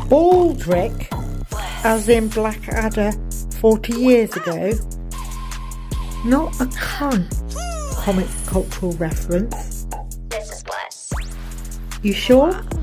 Baldrick, as in Blackadder 40 years ago. Not a cunt comic cultural reference. This is Bliss. You sure?